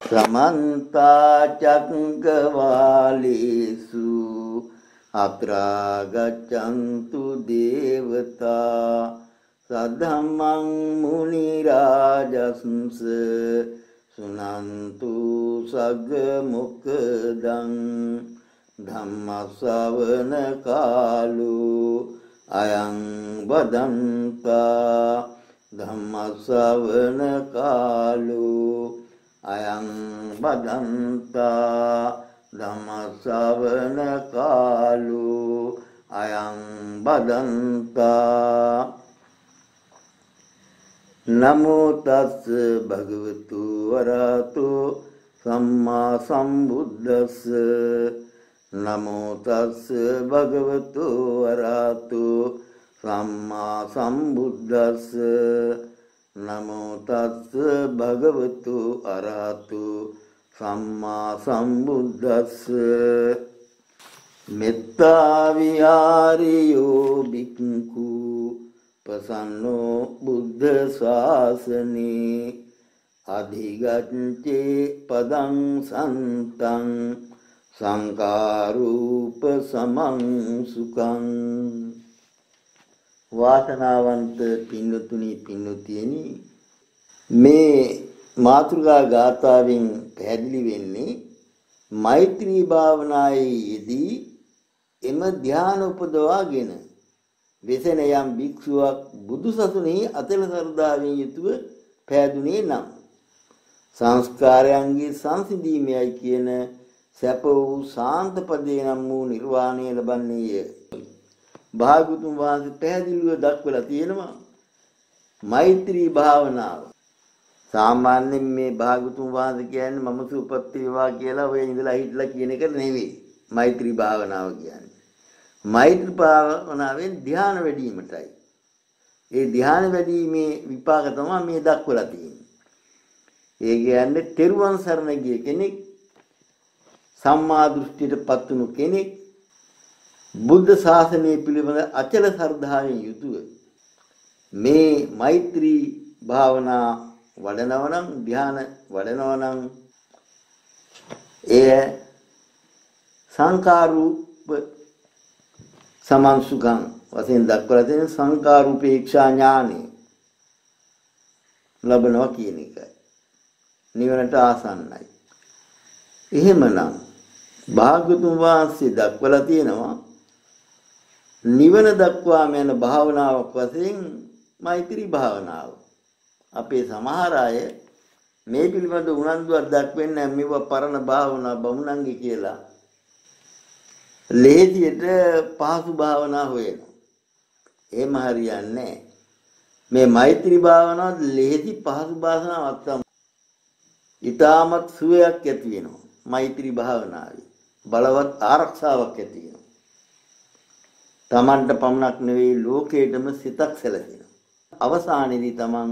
समन्ता चक्रवालेषु अत्रा गच्छन्तु देवता सद्धम्मं मुनिराजंस सुनन्तु सग्मुखदं धम्मश्रवण कालो अयं वदन्ता धम्मश्रवण कालो अयं वदन्ता धम्मश्रवण कालो अयं वदन्ता नमो तस् भगवतो अरहतो सम्मा सम्बुद्धस्स नमो तस् भगवतो अरहतो सम्मा सम्बुद्धस्स नमो तस् भगवतो अरहतो सम्मा सम्बुद्धस्स मेत्ता विहारियो भिक्खु प्रसन्नो बुद्ध शासने अधिगच्छे पदं संतं संकारूप समं सुखं वासनावंत पिन्नुතුනි පින්නුතියනි මේ මාතෘකා ගාථාවෙන් පැහැදිලි වෙන්නේ මෛත්‍රී භාවනාවේදී එම ධ්‍යාන උපදවාගෙන වෙසෙන යම් භික්ෂුවක් බුදුසසුනේ අතල සරදාවෙන් යුතුව පෑදුනේ නම් සංස්කාරයන්ගේ සංසිඳීමයි කියන සැප වූ ශාන්ත පදේ නම් වූ නිර්වාණය ලබන්නේය. භාගතුන් වහන්සේ පැහැදිලිව දක්වලා තියෙනවා මෛත්‍රී භාවනාව. සාමාන්‍යයෙන් මේ භාගතුන් වහන්සේ කියන්නේ මම සුවපත් වේවා කියලා ඔය ඉඳලා හිටලා කියන එක නෙවෙයි මෛත්‍රී භාවනාව කියන්නේ. මෛත්‍රී භාවනාවෙන් ධ්‍යාන වැඩිවීමටයි. ඒ ධ්‍යාන වැඩිීමේ විපාක තමයි මේ දක්වලා තියෙන්නේ. ඒ කියන්නේ තෙරුවන් සරණ ගිය කෙනෙක් සම්මා දෘෂ්ටියටපත් වුණු කෙනෙක් බුද්ධ ශාසනය පිළිබඳ අචල ශ්‍රද්ධාවෙන් යුතුව මේ මෛත්‍රී භාවනා වඩනවා නම් ධ්‍යාන වඩනවා නම් එය සංකාරූප සමන්සුගං වශයෙන් දක්වලා තියෙන සංකාරූපේක්ෂා ඥානෙ ලැබෙනවා කියන එකයි. නිවනට ආසන්නයි. එහෙමනම් භාග්‍යතුන් වහන්සේ දක්වලා තියෙනවා නිවන දක්වාම යන භාවනාවක් වශයෙන් මෛත්‍රී භාවනාව. අපේ සමහර අය මේ පිළිබඳ උනන්දුවක් දක්වන්නේ මේවා පරණ භාවනා බමුණන්ගේ කියලා. ලේසියට පහසු භාවනා හොයනවා. එහෙම හරියන්නේ නැහැ. මේ මෛත්‍රී භාවනාව ලේසි පහසු භාවනාවක් තමයි. ඊටමත් සුවයක් ඇති වෙනවා. මෛත්‍රී භාවනාවේ බලවත් ආරක්ෂාවක් ඇති වෙනවා. Tamanට පමණක් නෙවෙයි ලෝකේටම සිතක් සැලසෙනවා. අවසානයේදී Taman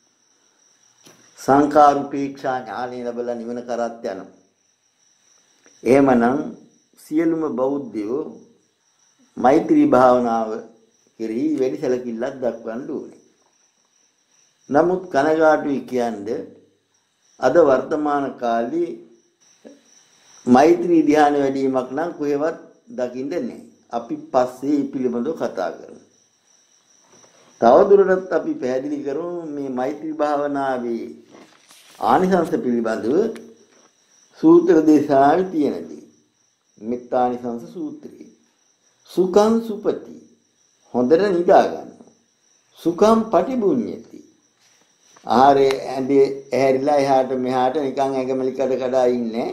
සංකාරූපේක්ෂා ඥානය ලැබලා නිවන කරත් යනවා. එහෙමනම් සියලුම බෞද්ධයෝ මෛත්‍රී භාවනාව කෙරෙහි වැඩි සැලකිල්ලක් දක්වන්න ඕනේ. නමුත් කනගාටුයි කියන්නේ අද වර්තමාන කාලේ මෛත්‍රී ධ්‍යාන වැඩිවීමක් නම් කොහෙවත් දකින්න නැහැ. අපි පස්සේ පිළිබඳව කතා කරමු. තවදුරටත් අපි පැහැදිලි කරමු මේ මෛත්‍රී භාවනාවේ ආනිසංස පිළිබඳව සූත්‍ර දේශනාවේ තියෙනදී. මෙත්තානිසංස සූත්‍රය. සුඛං සුපති හොඳට නිදා ගන්න. සුඛං පටිබුඤ්ඤති. ආහාරේ ඇඳේ ඇහැරිලා එහාට මෙහාට නිකන් ඇඟමලි කඩ කඩ ඉන්නේ.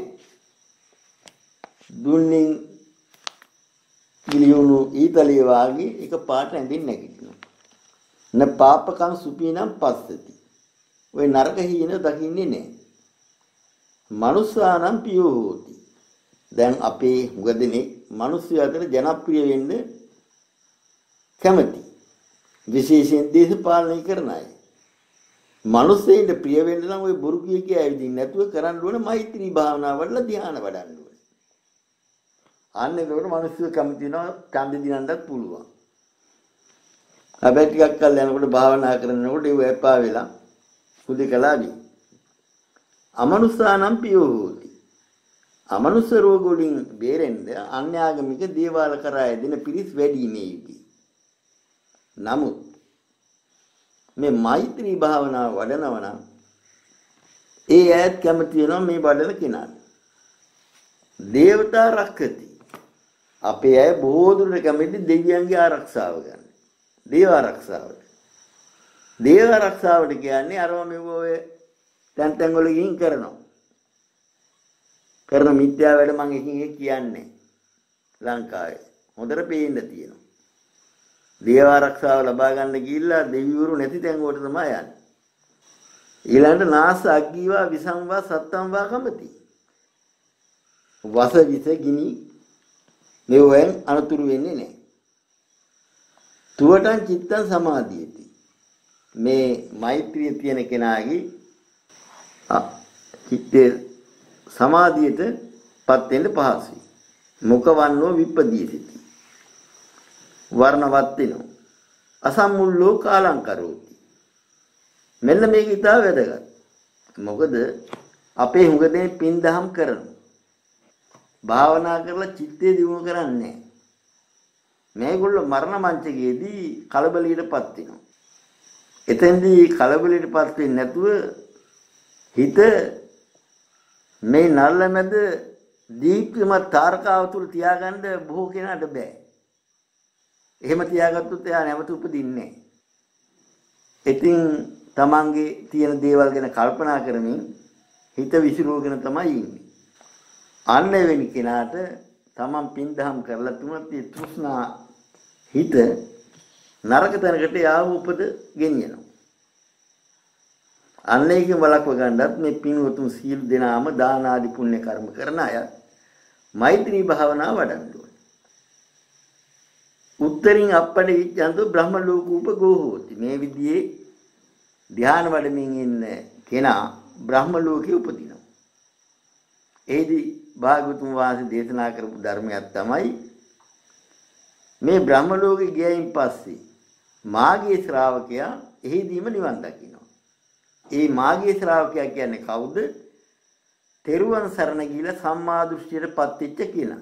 දුන්නින් ගිලියුණු ඊතලිය වාගේ එක පාට ඇඳින් නැගිටිනවා. න පාපකං සුපීනම් පස්සති. ඔය නරක හීන දකින්නේ නැහැ. මනුස්සානම් පියෝ හෝති. දැන් අපේ හුඟදෙනේ මිනිස්සු අතර ජනප්‍රිය වෙන්න කැමති. විශේෂයෙන් දේශපාලනය කරන අය. මිනිස්සෙන්ට ප්‍රිය වෙන්න නම් ওই බොරු කිය ඇවිදින්න නැතුව කරන්න ඕනේ මෛත්‍රී භාවනාව වඩලා ධ්‍යාන වඩන්න ඕනේ. අන්න ඒකට මිනිස්සු කැමති වෙනවා ඡන්ද දිනන්නත් පුළුවන්. හැබැයි ටිකක් කල් යනකොට භාවනා කරනකොට ඒව එපා වෙලා හුදෙකලාවි. අමනුස්සානම් පියෝ හෝති. අමනුස්ස රෝග වලින් බේරෙන්න අන්‍යාගමික දේවාල කරා එදින පිරිස් වැඩි මේ යුගී. නමුත් මේ මෛත්‍රී භාවනාව වඩනවා නම් ඒ ඈත් කැමති වෙනවා මේ වඩන කෙනාට. දේවතා රක්කති. අපේ අය බොහෝ දුරට කැමති දෙවියන්ගේ ආරක්ෂාව ගන්න. දේව ආරක්ෂාවට. දේව ආරක්ෂාවට කියන්නේ අරම මෙව ඔය තැන් වල ගිහින් කරනවා. කරන මිත්‍යා වැඩ මම එකින් එක කියන්නේ. ලංකාවේ හොඳට පේන්න තියෙනවා. දේව ආරක්ෂාව ලබා ගන්න ගිහිල්ලා දෙවිවරු නැති තැන් වලට තමයි යන්නේ. ඊළඟට නාස අග්ගීවා විසංවා සත්තම්වා කමති. වස විස ගිනි මෙවෙන් අනතුරු වෙන්නේ නැහැ. තුවටන් චිත්තං සමාධියති. මේ මෛත්‍රිය තියෙන කෙනාගේ චිත්තේ සමාධියටපත් වෙන්න පහසුයි. මුඛවන්නෝ විප්පදීසිති. වර්ණවත් වෙනවා. අසම්මුල්ලෝ කාලං කරෝති. මෙන්න මේක ඉතාල වැදගත්. මොකද අපේ හුඟ දෙනෙක් පින් දහම් කරනවා. භාවනා කරලා චිත්තේ දියුණු කරන්නේ නැහැ. මේගොල්ලෝ මරණ මංචකයේදී කලබලයටපත් වෙනවා. එතෙන්දී කලබලයටපත් වෙන්නේ නැතුව හිත මේ නල්ලමැද දීප්තිමත් තාරකාව තුල තියාගන්න බොහෝ කෙනාට බෑ. එහෙම තියාගත්තොත් එයා නැවත උපදින්නේ නැහැ. ඉතින් තමන්ගේ තියෙන දේවල් ගැන කල්පනා කරමින් හිත විසිරුවගෙන තමයි ඉන්නේ. අන්න වෙනි කෙනාට තමන් පින් දහම් කරලා තුනත් ඒ තෘෂ්ණා හිත නරක තැනකට යාව උපද ගෙනියනවා. අන්න ඒකෙන් වළක්ව ගන්නත් මේ පින්වතුන් සීල දෙනාම දාන ආදී පුණ්‍ය කර්ම කරන අය මෛත්‍රී භාවනාව වඩන්න ඕනේ. උත්තරින් අප්පඩ විච්ඡන්තු බ්‍රහ්ම ලෝකූප ගෝහෝති. මේ විදිහේ ධ්‍යාන වඩමින් ඉන්න කෙනා බ්‍රහ්ම ලෝකේ උපදිනවා. එහිදී භාගතුන් වහන්සේ දේශනා කරපු ධර්මයක් තමයි මේ බ්‍රහ්ම ලෝකේ ගියයින් පස්සේ මාගේ ශ්‍රාවකයා එහිදීම නිවන් දකිනවා. ඒ මාගේ ශ්‍රාවකයා කියන්නේ කවුද? තෙරුවන් සරණ ගිහිලා සම්මා දෘෂ්ටියටපත් වෙච්ච කෙනා.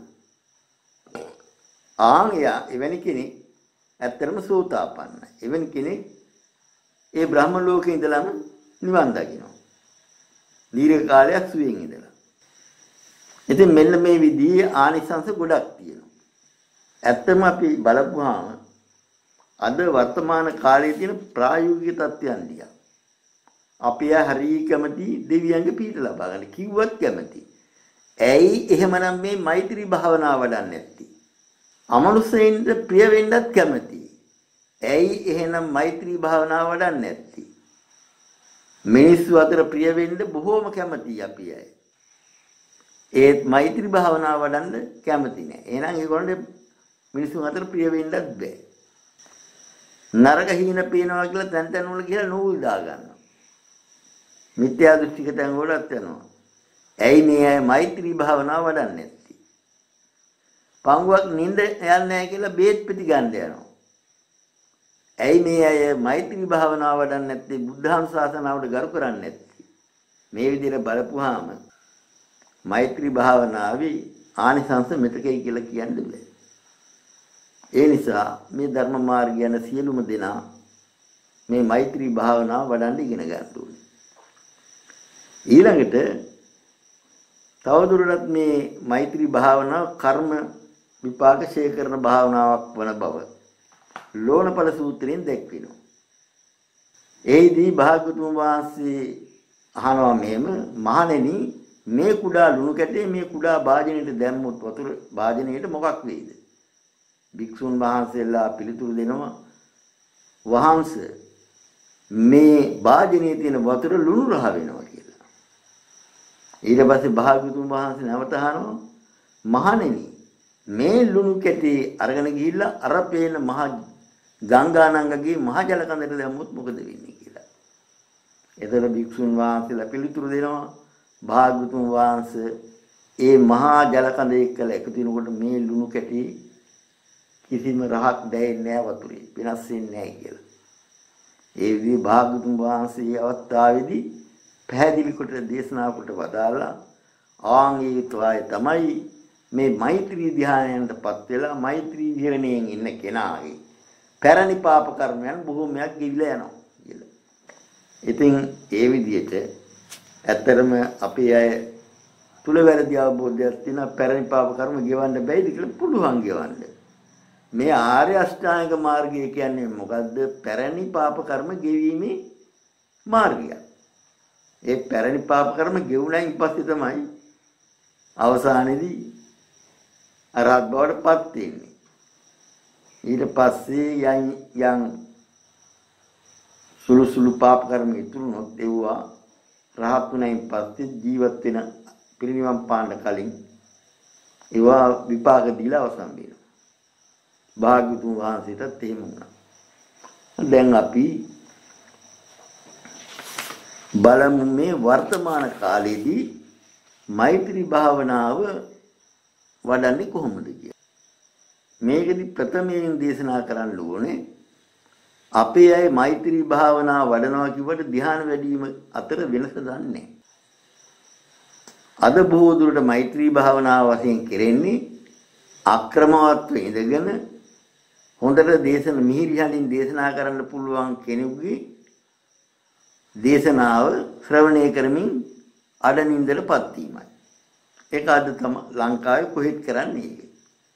එයා එවැනි කෙනෙක් ඇත්තටම සෝතාපන්නයි. එවැනි කෙනෙක් ඒ බ්‍රහ්ම ලෝකේ ඉඳලාම නිවන් දකිනවා. දීර්ඝ කාලයක් සුවයෙන් ඉඳලා. ඉතින් මෙන්න මේ විදිහේ ආනිසංස ගොඩක් තියෙනවා. ඇත්තම අපි බලපුවාම අද වර්තමාන කාලයේ තියෙන ප්‍රායෝගික තත්ත්වයන් දිහා අපි හරිය කැමති දෙවියන්ගේ පීඨ ලබා ගන්න කිව්වත් කැමති. ඇයි එහෙමනම් මේ මෛත්‍රී භාවනාව වඩන්නේ නැත්තේ? අමනුෂ්‍යයින්ට ප්‍රිය වෙන්නත් කැමති. ඇයි එහෙනම් මෛත්‍රී භාවනාව වඩන්නේ නැත්තේ? මිනිස්සු අතර ප්‍රිය වෙන්න බොහෝම කැමතියි අපි අය. ඒත් මෛත්‍රී භාවනාව වඩන්න කැමති නෑ. එහෙනම් ඒගොල්ලන්ට මිනිසුන් අතර ප්‍රිය වෙන්නත් බෑ. නරක හීන පේනවා කියලා තැන් වල ගිහලා නූල් දා ගන්නවා. මිත්‍යා දෘෂ්ටික තැන් වලත් යනවා. ඇයි මේ අය මෛත්‍රී භාවනාව වඩන්නේ නැත්තේ? පංගුවක් නිින්ද යන්නේ නැහැ කියලා බේත් පිටි ගන්න යනවා. ඇයි මේ අය මෛත්‍රී භාවනාව වඩන්නේ නැත්තේ? බුද්ධාන් ශාසනාවට ගරු කරන්නේ නැත්තේ? මේ විදිහට බලපුවාම මෛත්‍රී භාවනාවේ ආනිසංස මෙතකයි කියලා කියන්න බෑ. ඒ නිසා මේ ධර්ම මාර්ගය යන සියලුම දෙනා මේ මෛත්‍රී භාවනාව වඩන්න ඉගෙන ගන්න ඕනේ. ඊළඟට තවදුරටත් මේ මෛත්‍රී භාවනාව කර්ම විපාක ශේ කරන භාවනාවක් වන බව ලෝණපල සූත්‍රයෙන් දැක්වෙනවා. එහිදී භාගතුන් වහන්සේ අහනවා මෙහෙම, මහණෙනි මේ කුඩා ලුණු කැටේ මේ කුඩා භාජනයට දැම්මොත් වතුර භාජනයට මොකක් වෙයිද? භික්ෂුන් වහන්සේලා පිළිතුරු දෙනවා, වහන්සේ මේ භාජනයේ තියෙන වතුර ලුණු රහ වෙනවා කියලා. ඊට පස්සේ භාගතුන් වහන්සේ නැවත අහනවා, මහණෙනි මේ ලුණු කැටේ අරගෙන ගිහිල්ලා අර පේන මහ ගංගානංගගේ මහ ජල කඳට දැම්මොත් මොකද වෙන්නේ කියලා. එතන භික්ෂුන් වහන්සේලා පිළිතුරු දෙනවා, භාගතුන් වහන්සේ ඒ මහා ජල කඳ එක්කලා එකතු වෙනකොට මේ ලුණු කැටේ කිසිම රහක් දැනෙන්නේ නැහැ වතුරේ, වෙනස් වෙන්නේ නැහැ කියලා. ඒ විදිහේ භාගතුන් වහන්සේ අවස්ථාවේදී පැහැදිලි කොට දේශනා කොට වදාලා ආංගීත්වය තමයි මේ මෛත්‍රී ධ්‍යානයන්ටපත් වෙලා මෛත්‍රී විහරණයෙන් ඉන්න කෙනාගේ පැරණි පාප කර්මයන් බොහෝමයක් ගෙවිලා යනවා කියලා. ඉතින් ඒ විදිහට ඇත්තරම අපේ අය තුල වැරදි අවබෝධයක් තියෙන පැරණි පාප කර්ම ගෙවන්න බැයිද කියලා පුළුවන් ගෙවන්න. මේ ආර්ය අෂ්ටාංග මාර්ගය කියන්නේ මොකද්ද? පැරණි පාප කර්ම ගෙවීමේ මාර්ගය. ඒ පැරණි පාප කර්ම ගෙවුණයින් පස්සේ තමයි අවසානයේදී අරහත් බවට පත් වෙන්නේ. ඊට පස්සේ යම් සුළු සුළු පාප කර්ම ඉතුරුනොත් ඒවා රහත් වුණයින් පස්සේ ජීවත් වෙන පිරිනිවන් පාන්න කලින් ඒවා විපාක දීලා අවසන් වෙනවා. භාග්‍යතුන් වහන්සේටත් එහෙම වුණා. දැන් අපි බලමු මේ වර්තමාන කාලේදී මෛත්‍රී භාවනාව වඩන්නේ කොහොමද කියලා. මේකෙදි ප්‍රථමයෙන් දේශනා කරන්න ඕනේ අපේ අය මෛත්‍රී භාවනාව වඩනවා කිව්වට ධ්‍යාන වැඩිම අතර වෙනස දන්නේ. අද බොහෝ දුරට මෛත්‍රී භාවනාව වශයෙන් කෙරෙන්නේ අක්‍රමවත්ව ඉඳගෙන හොඳට දේශන මිහිරි හඬින් දේශනා කරන්න පුළුවන් කෙනෙකුගේ දේශනාව ශ්‍රවණය කරමින් අඩනින්දටපත් වීමයි. ඒක අද තම ලංකාවේ කොහෙත් කරන්නේ ඒක.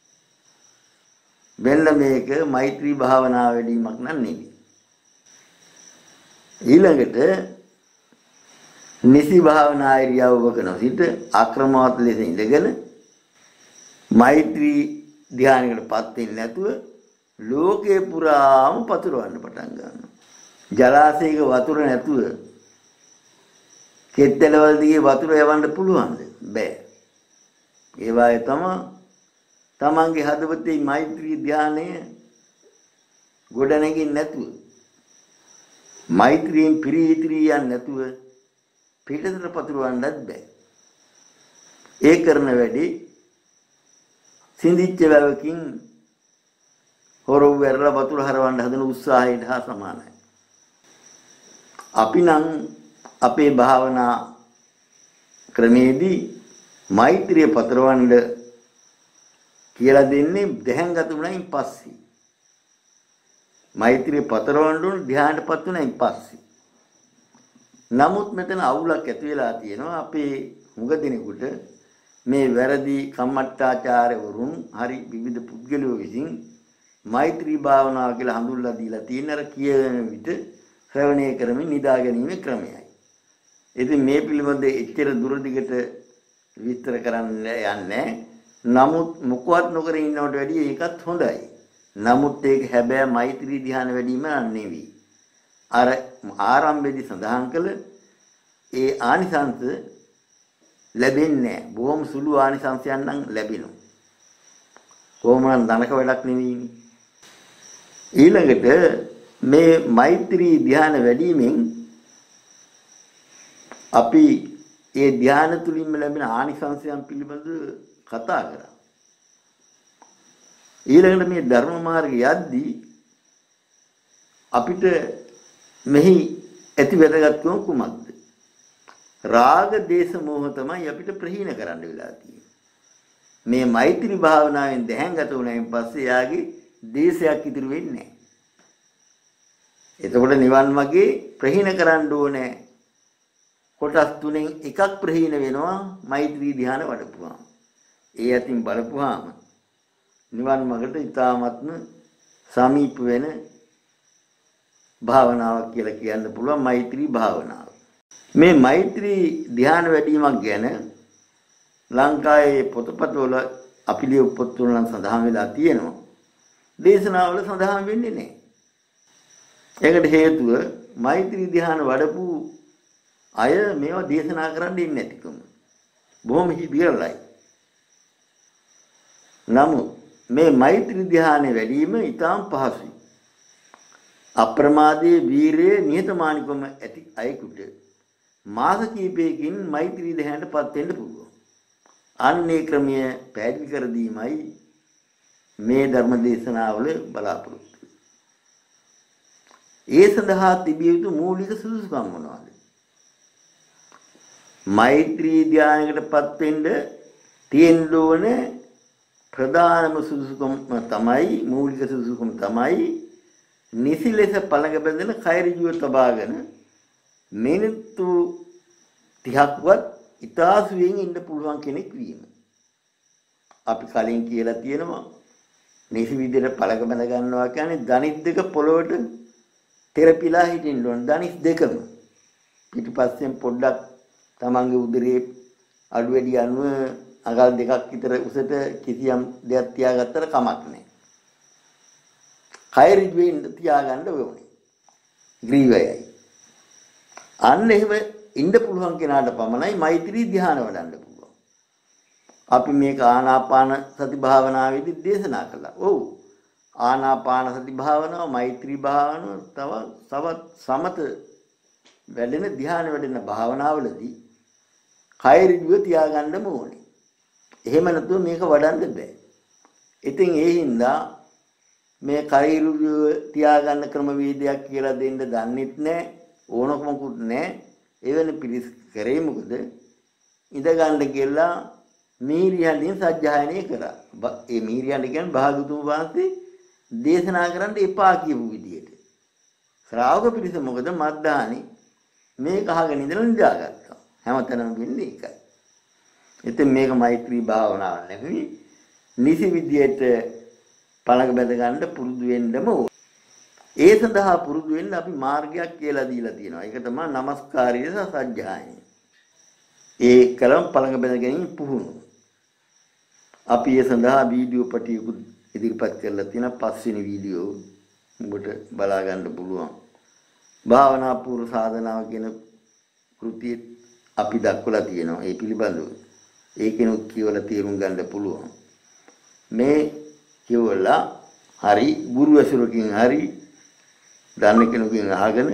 වෙන්න මේක මෛත්‍රී භාවනාව වැඩිමක් නෙවෙයි. ඊළඟට නිසි භාවනා ඉරියව්වක නොසිට අක්‍රමවත් ලෙස ඉඳගෙන මෛත්‍රී ධ්‍යානයකටපත් වෙන්නේ නැතුව ලෝකේ පුරාම පතුරවන්න පටන් ගන්නවා. ජලාශයක වතුර නැතුව කෙත්තලවල දිගේ වතුර යවන්න පුළුවන්ද? බෑ. ඒ වායේ තමන්ගේ හදවතේ මෛත්‍රී ධ්‍යානය ගොඩනගින්න නැතුව මෛත්‍රියෙන් පිරිහිත්‍රියන් නැතුව පිටතට පතුරවන්නත් බෑ. ඒ කරන වැඩි සිඳිච්ච වැවකින් හොරව වැරලා වතුර හරවන්න හදන උත්සාහයට හා සමානයි. අපි නම් අපේ භාවනා ක්‍රමේදී මෛත්‍රිය පතරවන්න කියලා දෙන්නේ දැහැන්ගත උනායින් පස්සේ. මෛත්‍රිය පතරවන්න උන ධ්‍යානටපත් උනායින් පස්සේ. නමුත් මෙතන අවුලක් ඇති වෙලා තියෙනවා අපේ මුග දිනෙකට මේ වැරදි කම්මට්ටාචාර්යවරුන් හරි විවිධ පුද්ගලයෝ විසින් මෛත්‍රී භාවනාව කියලා හඳුන්වලා දීලා තියෙන අර කියන විට ශ්‍රවණය කරමින් නිදා ගැනීමේ ක්‍රමයයි. ඉතින් මේ පිළිබඳ එච්චර දුරදිගට විස්තර කරන්න යන්නේ. නමුත් මොකවත් නොකර ඉන්නවට වැඩිය ඒකත් හොඳයි. නමුත් ඒක හැබැයි මෛත්‍රී ධ්‍යාන වැඩිම නෙවෙයි. අර ආරම්භයේදී සඳහන් කළ ඒ ආනිසංස ලැබෙන්නේ නැහැ. බොහොම සුළු ආනිසංසයන් නම් ලැබෙනවා. කොහොමනම් ධනක වැඩක් නෙවෙයිනේ. ඊළඟට මේ මෛත්‍රී ධ්‍යාන වැඩිමෙන් අපි ඒ ධ්‍යාන තුලින්ම ලැබෙන ආනිසංසයන් පිළිබඳව කතා කරා. ඊළඟට මේ ධර්ම මාර්ගය යද්දී අපිට මෙහි ඇති වැදගත්කම කුමක්ද? රාග දේශ මොහ තමයි අපිට ප්‍රහීන කරන්න වෙලා තියෙන්නේ. මේ මෛත්‍රී භාවනාවෙන් දැහැන්ගත වුණායින් පස්සේ යාගේ දේශයක් ඉදිරි වෙන්නේ නැහැ. එතකොට නිවන් මාර්ගේ ප්‍රහීන කරන්න ඕනේ. කොටස් තුනෙන් එකක් ප්‍රහීන වෙනවා මෛත්‍රී ධ්‍යාන වඩපුවාම. ඒ අතින් බලපුවාම නිවන් මාර්ගට ඊ타ත්ම සමීප වෙන භාවනාවක් කියලා කියන්න පුළුවන් මෛත්‍රී භාවනාව. මේ මෛත්‍රී ධ්‍යාන වැඩිවීමක් ගැන ලංකාවේ පොතපතවල අපි ලියපු පොත්වල නම් සඳහන් වෙලා තියෙනවා. දේශනාවල සඳහන් වෙන්නේ නැහැ. ඒකට හේතුව මෛත්‍රී ධ්‍යාන වඩපු අය මේවා දේශනා කරන්න ඉන්නේ නැතිකම. බොහොම විරලයි. නමුත් මේ මෛත්‍රී ධ්‍යානෙ වැඩිම ඊටාම් පහසුයි. අප්‍රමාදයේ වීරිය නිහතමානීකම ඇති අයෙකුට මාස කිහිපයකින් මෛත්‍රී ධ්‍යානටපත් වෙන්න පුළුවන්. අන්නේ ක්‍රමය පැහැදිලි කර දීමයි මේ ධර්ම දේශනාවල බලාපොරොත්තු. ඒ සඳහා තිබිය යුතු මූලික සුදුසුකම් මොනවාද? මෛත්‍රී ධානයකටපත් වෙන්න තියෙන්න ඕනේ ප්‍රධානම සුදුසුකම තමයි මූලික සුදුසුකම තමයි නිසි ලෙස පළඟ බැඳෙන කය ඍජුව තබාගෙන මිනිත්තු 30ක්වත් ඉතාසුවෙන් ඉන්න පුළුවන් කෙනෙක් වීම. අපි කලින් කියලා තියෙනවා නිසි විදිහට පළඟ බැඳ ගන්නවා කියන්නේ ධනිස් දෙක පොළොවට තෙරපිලා හිටින්න ඕන. ධනිස් දෙකම පිටිපස්සෙන් පොඩ්ඩක් තමන්ගේ උදරයේ අඩු වැඩි අනුව අඟල් දෙකක් විතර උසට කිසියම් දෙයක් තියාගත්තට කමක් නැහැ. කය ඍජුවෙන් තියාගන්න ඕනේ. ග්‍රීවයයි. අන්න එහෙම ඉන්න පුළුවන් කෙනාට පමණයි මෛත්‍රී ධ්‍යාන වඩන්න පුළුවන්. අපි මේක ආනාපාන සති භාවනාවේදී දේශනා කළා. ඔව්. ආනාපාන සති භාවනාව, මෛත්‍රී භාවනාව, තවත් සමත වැඩෙන ධ්‍යාන වැඩෙන භාවනාවලදී කය ඍජුව තියාගන්නම ඕනේ. එහෙම නැතුව මේක වඩන්න බෑ. ඉතින් ඒ හින්දා මේ කය ඍජුව තියාගන්න ක්‍රමවේදයක් කියලා දෙන්න දන්නෙත් නැහැ, ඕනකමකුත් නැහැ. එවැනි පිළිස් කරේ මොකද? ඉඳ ගන්න කියලා මීරියන්ෙන් සජ්ජායනය කරා. ඒ මීරියන් කියන්නේ භාගතුන් වහන්සේ දේශනා කරන්න එපා කියපු විදියට. ශ්‍රාවක පිළිස මොකද මද්දානේ මේක අහගෙන ඉඳලා නිදාගත්තා. හැමතැනම වෙන්නේ ඒකයි. ඉතින් මේක මෛත්‍රී භාවනාවක් නෙවෙයි. නිසි විදියට පළඟ බැඳ ගන්න පුරුදු වෙන්නම ඕන. ඒ සඳහා පුරුදු වෙන්න අපි මාර්ගයක් කියලා දීලා තියෙනවා. ඒක තමයි නමස්කාරය සහ සජ්ජායනය. ඒ කලම් පළඟ බැඳ ගැනීම පුහුණුව. අපි ඒ සඳහා වීඩියෝ පටියකුත් ඉදිරිපත් කරලා තියෙනවා. පස්වෙනි වීඩියෝ ඔබට බලා ගන්න පුළුවන්. භාවනා පූර්ව සාධනාව කියන කෘතිය අපි දක්වලා තියෙනවා. ඒ පිළිබඳව ඒකිනුත් කියවලා තේරුම් ගන්න පුළුවන්. මේ කියවලා හරි ගුරු ඇසුරකින් හරි දන්න කෙනෙකුගෙන් අහගෙන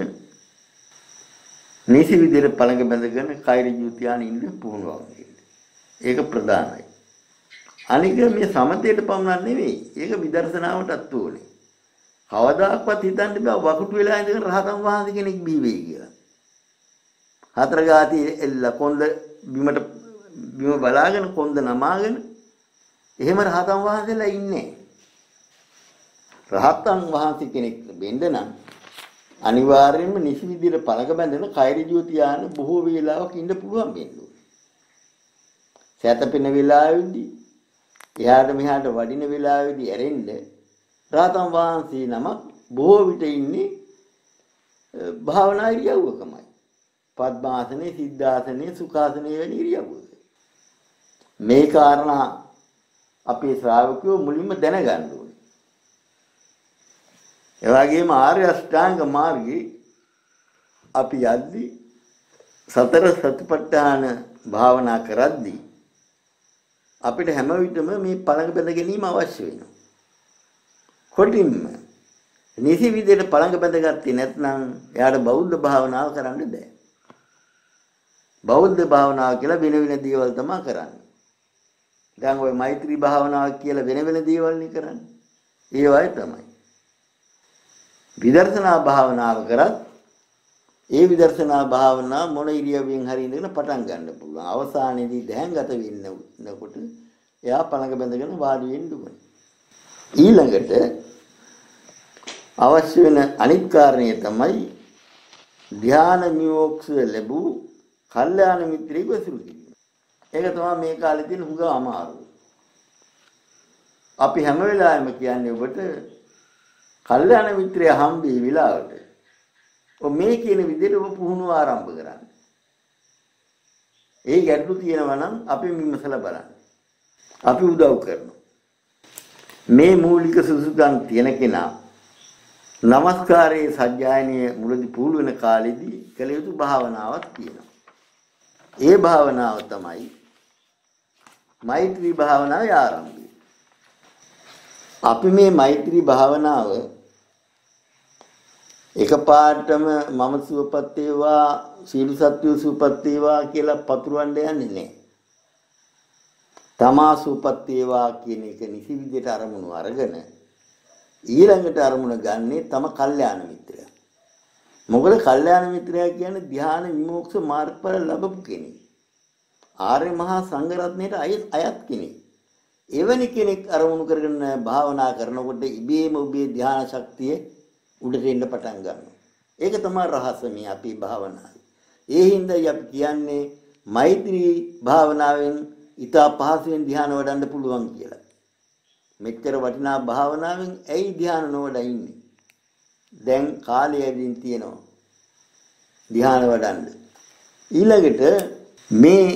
නිසි විදිහට පළඟ බැඳගෙන කය ඍජු තියාගෙන ඉන්න පුහුණුවක් දෙන්න. ඒක ප්‍රධානයි. අනික මේ සමතේට පමණක් නෙවෙයි. ඒක විදර්ශනාවටත් ඕනේ. කවදාක්වත් හිතන්න බෑ වකුටු වෙලා ඉඳගෙන රහතන් වහන්සේ කෙනෙක් බිහි වෙයි කියලා. හතර ගාති එල්ල කොන්ද බිම බලාගෙන කොන්ද නමාගෙන එහෙම රහතන් වහන්සේලා ඉන්නේ. රහතන් වහන්සේ කෙනෙක් වෙන්න නම් අනිවාර්යයෙන්ම නිසි විදිහට පළඟ බැඳෙන කය ඍජුව තියාන බොහෝ වේලාවක් ඉන්න පුළුවන් වෙන්න ඕනේ. සෑතපෙන වෙලාවෙදී එහාට මෙහාට වඩින වෙලාවෙදී ඇරෙන්න රහතන් වහන්සේ නමක් බොහෝ විට ඉන්නේ භාවනා ඉරියව්වකමයි. පద్මාසනේ, සිද්ධාසනේ, සුඛාසනේ වැනි ඉරියව්වක. මේ කාරණා අපේ ශ්‍රාවකයෝ මුලින්ම දැනගන්න ඕනේ. ඒ වගේම ආර්ය අෂ්ටාංග මාර්ගයේ අපි යද්දී සතර සතිපට්ඨාන භාවනා කරද්දී අපිට හැම විටම මේ පළඟ බැඳ ගැනීම අවශ්‍ය වෙනවා. කොටින්ම නිසි විදිහට පළඟ බැඳගත්තේ නැත්නම් එයාට බෞද්ධ භාවනාව කරන්න බෑ. බෞද්ධ භාවනාව කියලා වෙන වෙන දේවල් තමයි කරන්නේ. දැන් ওই මෛත්‍රී භාවනාව කියලා වෙන වෙන දේවල් නේ කරන්නේ. ඒ වගේ තමයි. විදර්ශනා භාවනාව කරත් ඒ විදර්ශනා භාවනාව මොන ඉරියව්වෙන් හරි ඉඳගෙන පටන් ගන්න පුළුවන්. අවසානයේදී දැහැන්ගත වෙන්නකොට එයා පළඟ බැඳගෙන වාඩි වෙන්න ඕනේ. ඊළඟට අවශ්‍ය වෙන අනිත් කාරණය තමයි ධ්‍යාන නියෝක්ෂ ලැබූ කල්යාණ මිත්‍රයෙකු ඇසුරු කිරීම. ඒක තමයි මේ කාලේ තියෙන හුඟ අමාරු. අපි හැම වෙලාවෙම කියන්නේ ඔබට කල්යාණ මිත්‍රය හම්බෙයි වෙලාවට. ඔබ මේ කියන විදිහට ඔබ පුහුණුව ආරම්භ කරන්න. ඒ ගැටලු තියෙනවා නම් අපි විමසලා බලන්න. අපි උදව් කරනවා. මේ මූලික සුසුකම් තියෙන කෙනා නමස්කාරයේ සජ්ජායනීය මුලදී පුහුණු වෙන කාලෙදී කළ යුතු භාවනාවක් තියෙනවා. ඒ භාවනාව තමයි මෛත්‍රී භාවනාවේ ආරම්භය. අපි මේ මෛත්‍රී භාවනාව එකපාරටම මම සුවපත් වේවා සීල සත්‍ය සුවපත් වේවා කියලා පතුරවන්න යන්නේ නැහැ. තමා සුවපත් වේවා කියන එක නිසි විදිහට අරමුණු අරගෙන ඊළඟට අරමුණ ගන්නේ තම කල්යාණ මිත්‍රයා. මොකද කල්යාණ මිත්‍රයා කියන්නේ ධ්‍යාන විමුක්ත මාර්ගඵල ලැබපු කෙනෙක්. ආර්ය මහා සංඝ රත්නයට අයත් කෙනෙක්. එවැනි කෙනෙක් අරමුණු කරගෙන භාවනා කරනකොට ඉබේම ඔබේ ධ්‍යාන ශක්තිය උඩට එන්න පටන් ගන්නවා. ඒක තමයි රහස මේ අපේ භාවනාවේ. ඒ හින්දායි අපි කියන්නේ මෛත්‍රී භාවනාවෙන් ඊට පහසුවෙන් ධ්‍යාන වඩන්න පුළුවන් කියලා. මෙච්චර වටිනා භාවනාවෙන් ඇයි ධ්‍යාන නොවඩ ඉන්නේ? දැන් කාලය ඇවිදින් තියෙනවා ධ්‍යාන වඩන්න. ඊළඟට මේ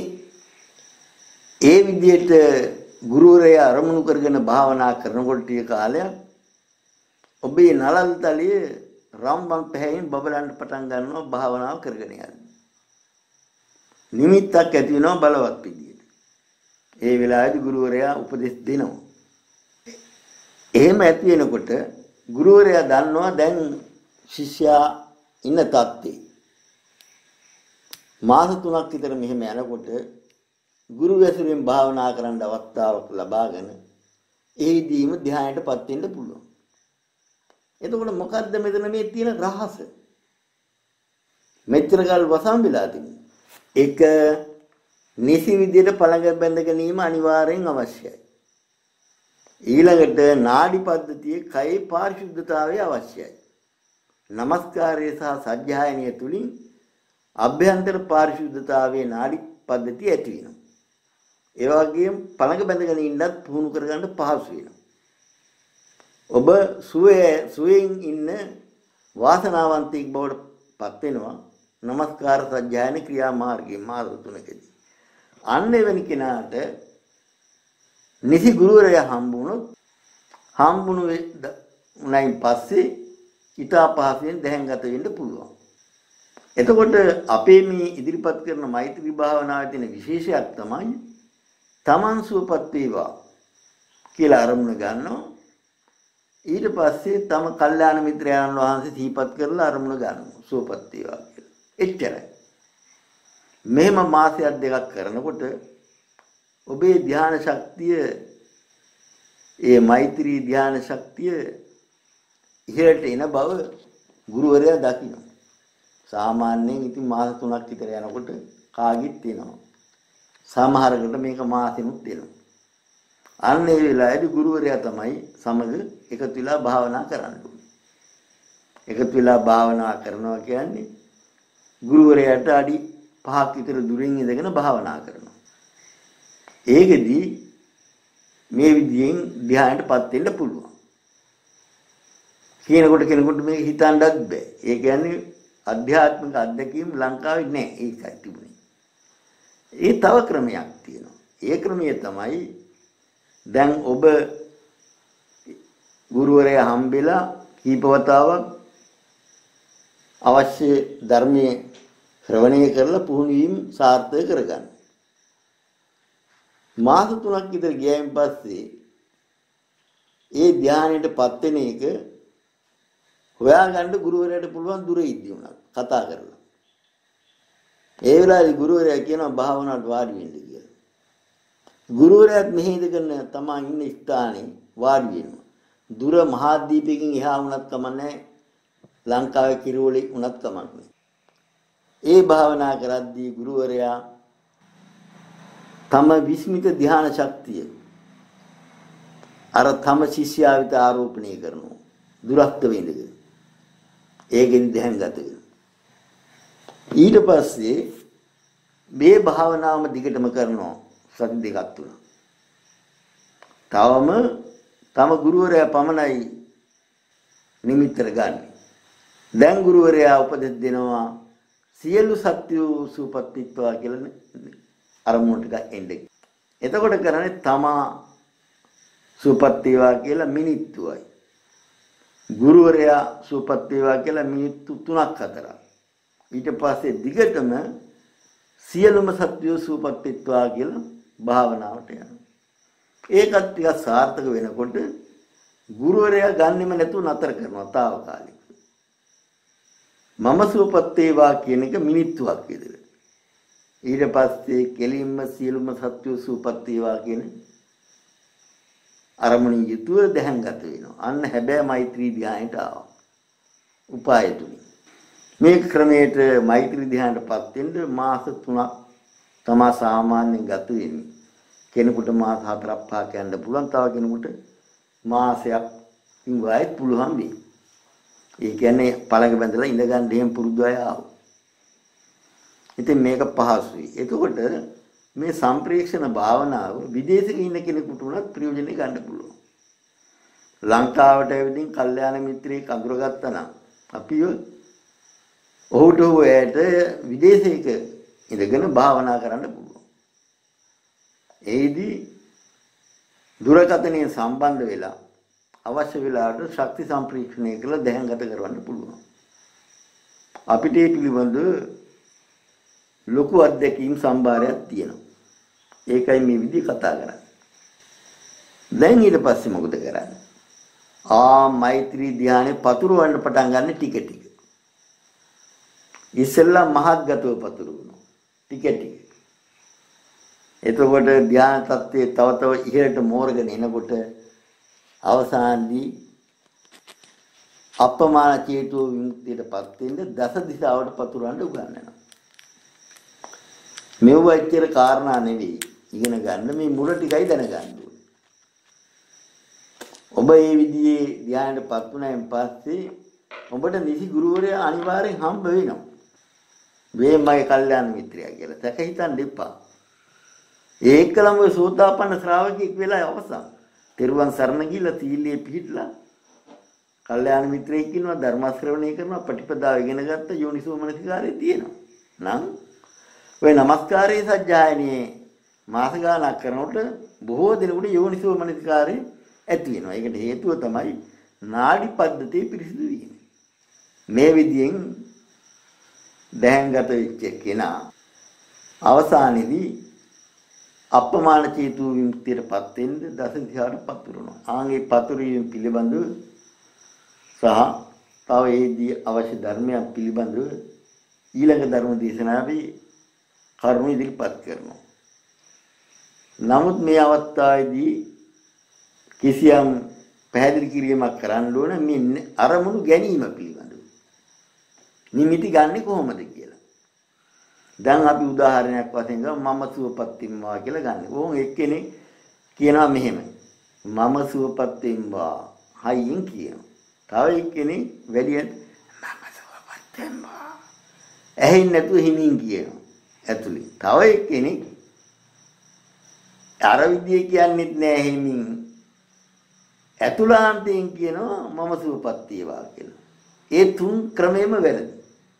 ඒ විදිහට ගුරුවරයා අරමුණු කරගෙන භාවනා කරනකොට ටික කාලයක් ඔබේ නලල් තලිය රම්බම් පැහැයෙන් බබලන්න පටන් ගන්නවා භාවනාව කරගෙන යන්න. නිමිත්තක් ඇති වෙනවා බලවත් විදියට. ඒ වෙලාවේදී ගුරුවරයා උපදෙස් දෙනවා. එහෙම ඇති වෙනකොට ගුරුවරයා දන්නවා දැන් ශිෂ්‍යයා ඉන්න තත්ත්වේ. මාස 3ක් විතර මෙහෙම යනකොට ගුරු වැසුරෙන් භාවනා කරන්න අවස්ථාවක් ලබාගෙන ඒදීම ධ්‍යානයටපත් වෙන්න පුළුවන්. එතකොට මොකද්ද මෙතන මේ තියෙන රහස? මෙච්චර කල් වසම්බිලා තිබුණා. ඒක නිසි විදියට පළඟ බැඳ ගැනීම අනිවාර්යෙන් අවශ්‍යයි. ඊළඟට නාඩි පද්ධතියේ කයේ පාරිශුද්ධතාවය අවශ්‍යයි. නමස්කාරය සහ සජ්ජායනය තුලින් අභ්‍යන්තර පාරිශුද්ධතාවයේ නාඩි පද්ධතිය ඇති වෙනවා. ඒ වගේම පළඟ බැඳගෙන ඉන්නත් පුහුණු කරගන්න පහසු වෙනවා. ඔබ සුවයෙන් ඉන්න වාසනාවන්තයෙක් බවට පත් වෙනවා නමස්කාර සජ්ජායන ක්‍රියා මාර්ගයේ මාර්ග තුනකදී. අන්න එවැනි කෙනාට නිසි ගුරුවරයා හම්බුණුන් පස්සේ ඊට පහසෙන් දැහැන්ගත වෙන්න පුළුවන්. එතකොට අපේ මේ ඉදිරිපත් කරන මෛත්‍රී භාවනාවේ තියෙන විශේෂයක් තමයි තමන් සුවපත් වේවා කියලා අරමුණ ගන්නවා. ඊට පස්සේ තම කල්යාණ මිත්‍රයන් වහන්සේ සිහිපත් කරලා අරමුණ ගන්නවා සුවපත් වේවා කියලා. එච්චරයි. මෙහෙම මාසයක් දෙකක් කරනකොට ඔබේ ධ්‍යාන ශක්තිය ඒ මෛත්‍රී ධ්‍යාන ශක්තිය ඉහළට එන බව ගුරුවරයා දකිනවා. සාමාන්‍යයෙන් ඉතින් මාස 3ක් විතර යනකොට කාගෙත් එනවා. සමහරකට මේක මාසෙමුත් එනවා. අන්න ඒ වෙලාවේදී ගුරුවරයා තමයි සමග එකතු වෙලා භාවනා කරන්න ඕනේ. එකතු වෙලා භාවනා කරනවා කියන්නේ ගුරුවරයාට අඩි 5ක් විතර දුරින් ඉඳගෙන භාවනා කරනවා. ඒකෙදී මේ විදියෙන් ධ්‍යානයටපත් වෙන්න පුළුවන්. කියනකොට කෙනෙකුට මේක හිතන්නත් බෑ. ඒ කියන්නේ අධ්‍යාත්මික අත්දැකීම් ලංකාවේ නෑ. ඒකයි තිබුණේ. ඒ තව ක්‍රමයක් තියෙනවා. ඒ ක්‍රමය තමයි දැන් ඔබ ගුරුවරයා හම්බෙලා කීපවතාවක් අවශ්‍ය ධර්මයේ ශ්‍රවණය කරලා පුහුණු වීම සාර්ථක කරගන්න. මාස 3ක් විතර ගියයින් පස්සේ ඒ ධානයටපත් වෙන එක හොයාගන්න ගුරුවරයාට පුළුවන් දුර ඉද්දී උනත් කතා කරලා. ඒ වෙලාවේ ගුරුවරයා කියනවා භාවනාවට වාඩි වෙන්න කියලා. ගුරුවරයාත් මෙහි ඉඳගෙන තමන් ඉන්න ස්ථානේ වාඩි වෙනවා. දුර මහාදීපයකින් එහා වුණත් කමන්නේ ලංකාවේ කිරෝලේ වුණත් කමන්නේ. ඒ භාවනා කරද්දී ගුරුවරයා තම විස්මිත ධ්‍යාන ශක්තිය අර තම ශිෂ්‍යයා වෙත ආරෝපණය කරනවා. දුරස්ත වෙඳගෙන. ඒකෙන් දැහැන්ගත වෙනවා. ඊට පස්සේ මේ භාවනාවම දිගටම කරනවා සති දෙකක් තුනක්. තම ගුරුවරයා පමණයි නිමිත්තට ගන්න. දැන් ගුරුවරයා උපදෙස් දෙනවා සියලු සත්‍යෝ සූපත්තිත්වා කියලා අරමුණට එන්න. එතකොට කරන්නේ තමා සූපත් වේවා කියලා මිනිත්තුවයි. ගුරුවරයා සූපත් වේවා කියලා මිනිත්තු 3ක් 4ක්. ඊට පස්සේ දිගටම සියලුම සත්‍යෝ සූපත් වෙත්වා කියලා භාවනාවට යනවා. ඒකත් ටිකක් සාර්ථක වෙනකොට ගුරුවරයා ගන්නෙම නැතුව නතර කරනවා తాවකාලිකව. මම සූපත් වේවා කියන එක මිනිත්තුවක් විදිහට. ඊට පස්සේ කෙලින්ම සියලුම සත්‍යෝ සූපත් වේවා කියන අරමුණින් යුතුව දැහැන්ගත වෙනවා. අන්න හැබැයි මෛත්‍රී ධ්‍යානයට ආවා. උපාය තුنين. මේ ක්‍රමයට මෛත්‍රී ධ්‍යානයටපත් වෙන්න මාස 3ක් තමා සාමාන්‍යයෙන් ගත වෙන්නේ. කෙනෙකුට මාස 4-5ක් යන්න පුළුවන්. තව කෙනෙකුට මාසයක් ඉඳලා පුළුවන් වෙයි. ඒ කියන්නේ පළඟ බැඳලා ඉඳ ගන්න දෙම් පුරුදු අය ආව. ඉතින් මේක පහසුයි. එතකොට මේ සම්ප්‍රේක්ෂණ භාවනාව විදේශක ඉන්න කෙනෙකුට උනත් ප්‍රයෝජනෙ ගන්න පුළුවන්. ලංකාවට ඇවිදින් කල්යාණ මිත්‍රයෙක් අඳුරගත්තා නම් අපි ඔහුට ඔයට විදේශයක ඉඳගෙන භාවනා කරන්න පුළුවන්. ඒදී දුරකථනයෙන් සම්බන්ධ වෙලා අවශ්‍ය වෙලාවට ශක්ති සම්ප්‍රේක්ෂණය කරලා දැහැන්ගත කරවන්න පුළුවන්. අපිට මේ පිළිබඳ ලොකු අත්දැකීම් සම්භාරයක් තියෙනවා. ඒකයි මේ විදිහ කතා කරන්නේ. දැන් ඊට පස්සේ මොකද කරන්නේ? මෛත්‍රී ධානයේ පතුරවන්න පටන් ගන්න ටික ටික. ඉස්සෙල්ලා මහත්ගතව පතුරවනවා. ටික ටික. එතකොට ධාන තත්ත්වයේ තව තව ඉහළට මෝරගෙන එනකොට අවසානදී අපමාන චේතෝ විමුක්තියටපත් වෙන්න දස දිශාවට පතුරවන්න උගන්වනවා. මෙව ඇත්තට කාරණා නෙවෙයි. ඉගෙන ගන්න මේ මුල ටිකයි දැනගන්න ඕනේ. ඔබ මේ විදිහේ ධානයටපත් වුණායින් පස්සේ ඔබට නිසි ගුරුවරයා අනිවාර්යෙන් හම්බ වෙනවා. වේමයි කල්යාණ මිත්‍රයා කියලා. තක හිතන්න එපා. ඒකලම සෝතාපන්න ශ්‍රාවකෙක් වෙලා අවසන්. තෙරුවන් සරණ ගිහිල්ලා තීලියේ පිහිටලා කල්යාණ මිත්‍රයෙක් ඉන්නවා ධර්ම ශ්‍රවණය කරනවා ප්‍රතිපදාව ඉගෙන ගත්ත යෝනිසෝ මනසිකාරය තියෙනවා. නම් ඔය නමස්කාරයේ සජ්ජායනයේ මාස ගානක් කරනකොට බොහෝ දිනකට යෝනිසෝ මනසිකාරය ඇති වෙනවා. ඒකට හේතුව තමයි නාඩි පද්ධතිය පිරිසිදු වීම. මේ විදියෙන් දැහැන්ගත වෙච්ච කෙනා අවසානයේදී අපමාන චේතු විමුක්තියටපත් වෙන්න දස දිශාවට පතුරනවා. ආන්ගේ පතුරීම පිළිබඳව සහ තව ඒදී අවශ්‍ය ධර්මයක් පිළිබඳව ඊළඟ ධර්ම දේශනාවේ කරුණු ඉදිරිපත් කරනවා. නමුත් මේ අවස්ථාවේදී කිසියම් පැහැදිලි කිරීමක් කරන්න ඕන මේ අරමුණු ගැනීම පිළිබඳව. නිමිති ගන්නෙ කොහොමද කියලා. දැන් අපි උදාහරණයක් වශයෙන් මම සුවපත් වෙනවා කියලා ගන්න. ඕන් එක්කෙනෙක් කියනවා මෙහෙම. මම සුවපත් වෙනවා. හයියෙන් කියනවා. තව එක්කෙනෙක් වැඩියෙන් මම සුවපත් වෙනවා. ඇහෙන්නේ නැතුව හිමින් කියනවා. ඇතුලේ. තව එක්කෙනෙක් අර විදිය කියන්නේත් නෑ හිමින්. ඇතුළාන්තයෙන් කියනවා මම සුවපත් වේවා කියලා. ඒ තුන් ක්‍රමෙම වැරදි.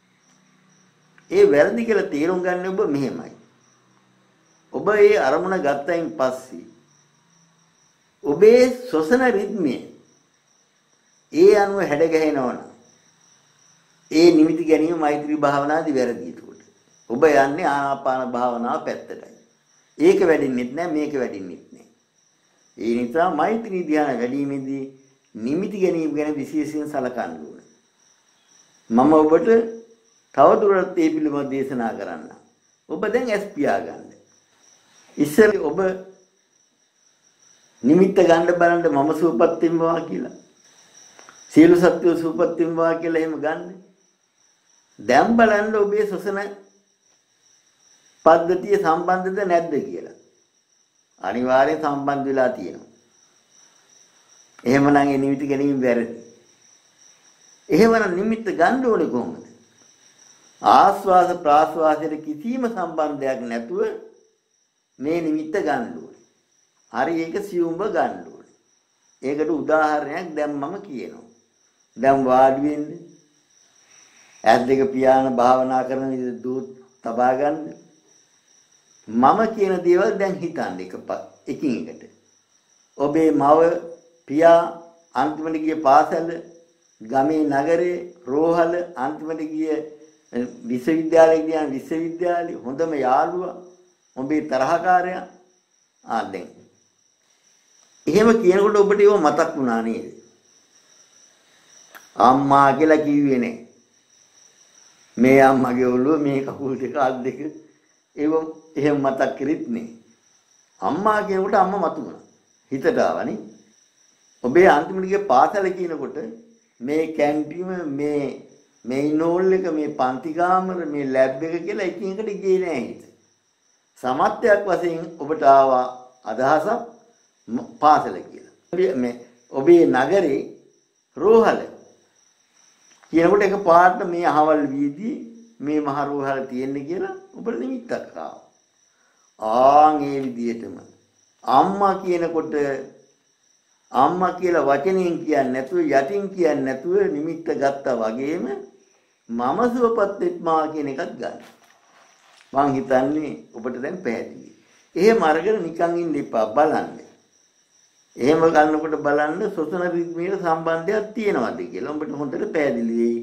ඒ වැරදි කියලා තේරුම් ගන්න ඔබ මෙහෙමයි. ඔබ ඒ අරමුණ ගත්තයින් පස්සේ ඔබේ ශ්වසන රිද්මය ඒ අනුව හැඩ ගැහෙනවනම් ඒ නිමිති ගැනීම මෛත්‍රී භාවනාදී වැරදි ඒකට. ඔබ යන්නේ ආනාපාන භාවනාව පැත්තටයි. ඒක වැඩින්නෙත් නෑ මේක වැඩින්නෙත් නෑ. ඒ නිසා මෛත්‍රී ධ්‍යාන වැඩිීමේදී නිමිති ගැනීම ගැන විශේෂයෙන් සලකන්න ඕනේ. මම ඔබට තවදුරටත් මේ පිළිබඳව දේශනා කරන්න. ඔබ දැන් ඇස් පියාගන්න. ඉස්සෙල් ඔබ නිමිත්ත ගන්න බලන්න මම සුවපත් වෙනවා කියලා. සියලු සත්වෝ සුවපත් වෙනවා කියලා එහෙම ගන්න. දැන් බලන්න ඔබේ ශ්වසන පද්ධතිය සම්බන්ධද නැද්ද කියලා. අනිවාර්යෙන් සම්බන්ධ වෙලා තියෙනවා. එහෙමනම් ඒ නිමිති ගැනීම වැරදි. එහෙමනම් නිමිත්ත ගන්න ඕනේ කොහොමද? ආස්වාද ප්‍රාස්වාදයට කිසිම සම්බන්ධයක් නැතුව මේ නිමිත්ත ගන්න ඕනේ. හරි ඒක සියුම්ව ගන්න ඕනේ. ඒකට උදාහරණයක් දැන් මම කියනවා. දැන් වාඩි වෙන්න. ඇස් දෙක පියාන භාවනා කරන විදිහ දුත් තබා ගන්න. මම කියන දේවල් දැන් හිතන්න එකින් එකට. ඔබේ මව පියා අන්තිමට ගිය පාසල, ගමේ නගරේ, රෝහල අන්තිමට ගිය විශ්වවිද්‍යාලේ ගියා විශ්වවිද්‍යාලේ හොඳම යාළුවා, ඔබේ තරහකාරයා දැන්. එහෙම කියනකොට ඔබට ඒව මතක් වුණා නේද? අම්මා කියලා කිව්වේ නේ. මේ අම්මගේ ඔළුව මේ කකුල් දෙක අත් දෙක ඒව එහෙම මතක් කරෙත් නේ. අම්මා කියනකොට අම්මා මතුණා. හිතට ආවනේ. ඔබේ අන්තිමට ගිය පාසල කියනකොට මේ කැන්ටිම මේ ඉනෝල් එක මේ පන්ති කාමර මේ ලැබ් එක කියලා එකින් එකට ගියේ නෑ හිත. සමත්යක් වශයෙන් ඔබට ආවා අදහසක් පාසල කියලා. මේ ඔබේ නගරේ රෝහල කියනකොට එක පාට මේ අහවල් වීදී මේ මහ රෝහල තියෙන්නේ කියලා ඔබට නිමිත්තක් ආවා. ආන් ඒ විදිහටම අම්මා කියනකොට අම්මා කියලා වචනෙන් කියන්නේ නැතුව යටින් කියන්නේ නැතුව නිමිත්ත ගත්තා වගේම මම සුවපත් වෙත්මා කියන එකත් ගන්න. මං හිතන්නේ ඔබට දැන් පැහැදිලි. එහෙම අරගෙන නිකන් ඉන්න එපා බලන්න. එහෙම ගන්නකොට බලන්න සොසන රිද්මේට සම්බන්ධයක් තියෙනවද කියලා ඔබට හොඳට පැහැදිලි වෙයි.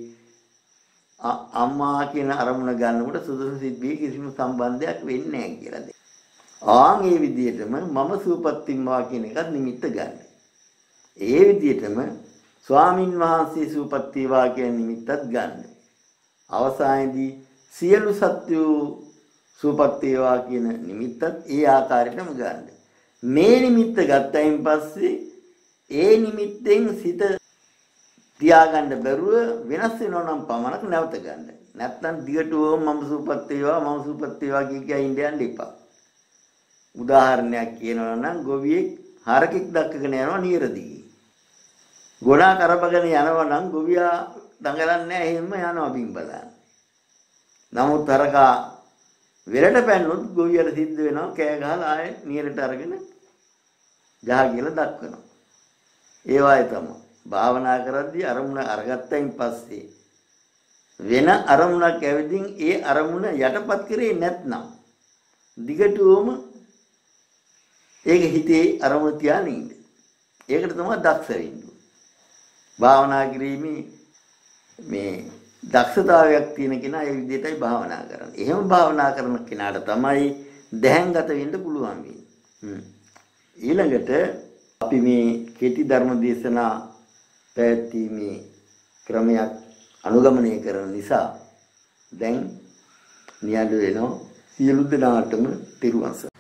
අම්මා කියන අරමුණ ගන්නකොට සුදුසු සිද්ධියේ කිසිම සම්බන්ධයක් වෙන්නේ නැහැ කියලා. ආන් මේ විදිහටම මම සුවපත් වීමවා කියන එකත් නිමිත්ත ගන්න. ඒ විදිහටම ස්වාමින් වහන්සේ සුවපත් වේවා කියන නිමිත්තත් ගන්න. අවසානයේදී සියලු සත්වෝ සුවපත් වේවා කියන නිමිත්තත් ඒ ආකාරයටම ගන්න. මේ නිමිත්ත ගත්තයින් පස්සේ ඒ නිමිත්තෙන් සිත තියාගන්න බැරුව වෙනස් වෙනවා නම් පමණක් නැවත ගන්න. නැත්නම් දිගටම මම සුවපත් වේවා කිය ඉන්න යන්න එපා. උදාහරණයක් කියනවා නම් ගොවියෙක් හරකෙක් දක්කගෙන යනවා නිරදී. ගොඩා කරපගෙන යනවා නම් ගොවියා දඟලන්නේ නැහැ එහෙම යනවා බින් බලන්න. නමුත් හරකා වෙරට පැන්නොත් ගොවියට සිද්ධ වෙනවා කෑ ගහලා ආයෙ නිරට අරගෙන ජහ කියලා දක්වනවා. ඒ වගේ තමයි. භාවනා කරද්දී අරමුණ අරගත්තයින් පස්සේ වෙන අරමුණක් ඇවිදින් ඒ අරමුණ යටපත් කරේ නැත්නම් දිගටම ඒක හිතේ අරමුණ තියාගෙන ඉන්න. ඒකට තමයි දක්ෂ වෙන්නේ. භාවනා කිරීමේ මේ දක්ෂතාවයක් තියෙන කෙනා ඒ විදිහටයි භාවනා කරන්නේ. එහෙම භාවනා කරන කෙනාට තමයි දැහැන්ගත වෙන්න පුළුවන් වෙන්නේ. ඊළඟට අපි මේ කෙටි ධර්ම දේශනා පැවැත්වීමේ ක්‍රමයක් අනුගමනය කරන නිසා දැන් නියඬ වෙනවා සියලු දෙනාටම තිරුවන් සරණයි.